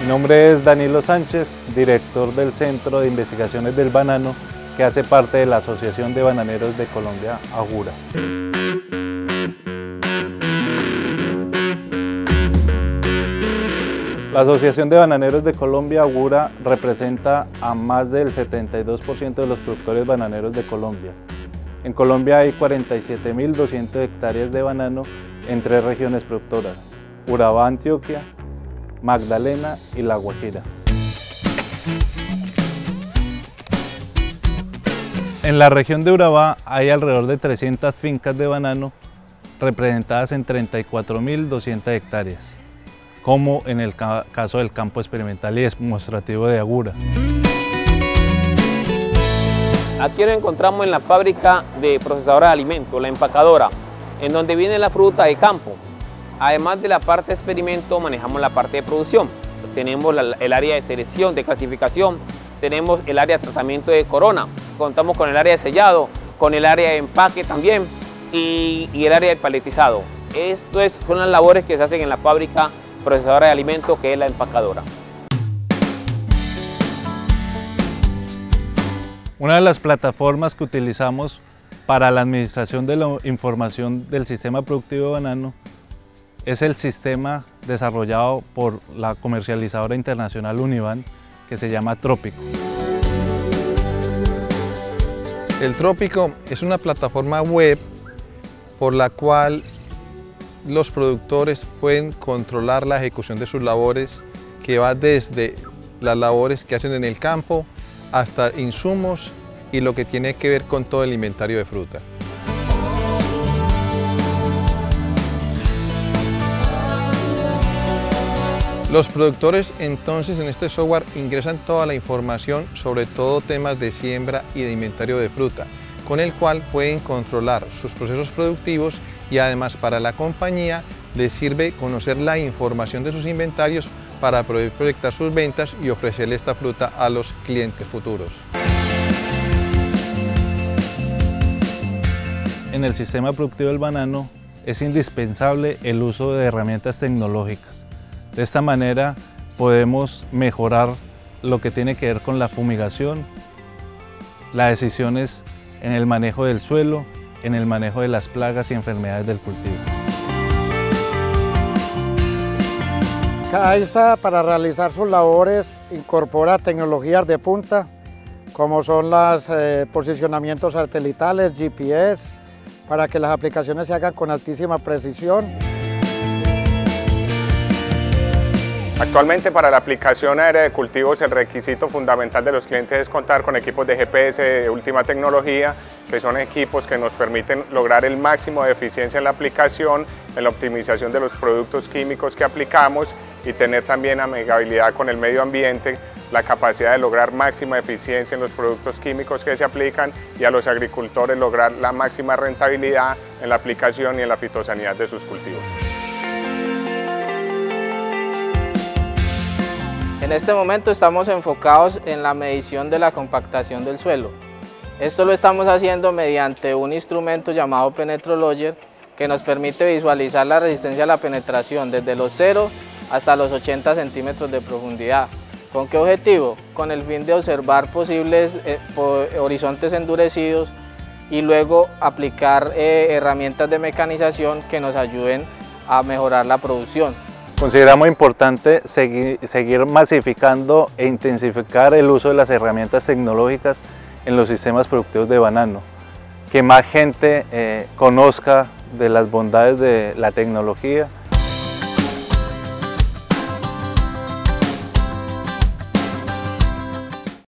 Mi nombre es Danilo Sánchez, director del Centro de Investigaciones del Banano, que hace parte de la Asociación de Bananeros de Colombia, AGURA. La Asociación de Bananeros de Colombia, AGURA, representa a más del 72% de los productores bananeros de Colombia. En Colombia hay 47.200 hectáreas de banano en 3 regiones productoras: Urabá, Antioquia, Magdalena y La Guajira. En la región de Urabá hay alrededor de 300 fincas de banano representadas en 34.200 hectáreas, como en el caso del campo experimental y demostrativo de AGURA. Aquí nos encontramos en la fábrica de procesadora de alimentos, la empacadora, en donde viene la fruta de campo. Además de la parte de experimento, manejamos la parte de producción. Tenemos el área de selección, de clasificación, tenemos el área de tratamiento de corona, contamos con el área de sellado, con el área de empaque también y el área de paletizado. Son las labores que se hacen en la fábrica procesadora de alimentos, que es la empacadora. Una de las plataformas que utilizamos para la administración de la información del sistema productivo de banano es el sistema desarrollado por la comercializadora internacional Univan, que se llama Trópico. El Trópico es una plataforma web por la cual los productores pueden controlar la ejecución de sus labores, que va desde las labores que hacen en el campo hasta insumos y lo que tiene que ver con todo el inventario de fruta. Los productores entonces en este software ingresan toda la información sobre todo temas de siembra y de inventario de fruta, con el cual pueden controlar sus procesos productivos y además para la compañía les sirve conocer la información de sus inventarios para poder proyectar sus ventas y ofrecerle esta fruta a los clientes futuros. En el sistema productivo del banano es indispensable el uso de herramientas tecnológicas. De esta manera podemos mejorar lo que tiene que ver con la fumigación, las decisiones en el manejo del suelo, en el manejo de las plagas y enfermedades del cultivo. CAESA, para realizar sus labores, incorpora tecnologías de punta, como son los posicionamientos satelitales, GPS, para que las aplicaciones se hagan con altísima precisión. Actualmente, para la aplicación aérea de cultivos, el requisito fundamental de los clientes es contar con equipos de GPS de última tecnología, que son equipos que nos permiten lograr el máximo de eficiencia en la aplicación, en la optimización de los productos químicos que aplicamos y tener también amigabilidad con el medio ambiente, la capacidad de lograr máxima eficiencia en los productos químicos que se aplican y a los agricultores lograr la máxima rentabilidad en la aplicación y en la fitosanidad de sus cultivos. En este momento estamos enfocados en la medición de la compactación del suelo. Esto lo estamos haciendo mediante un instrumento llamado Penetrologer, que nos permite visualizar la resistencia a la penetración desde los 0 hasta los 80 centímetros de profundidad. ¿Con qué objetivo? Con el fin de observar posibles horizontes endurecidos y luego aplicar herramientas de mecanización que nos ayuden a mejorar la producción. Consideramos importante seguir masificando e intensificar el uso de las herramientas tecnológicas en los sistemas productivos de banano, que más gente conozca de las bondades de la tecnología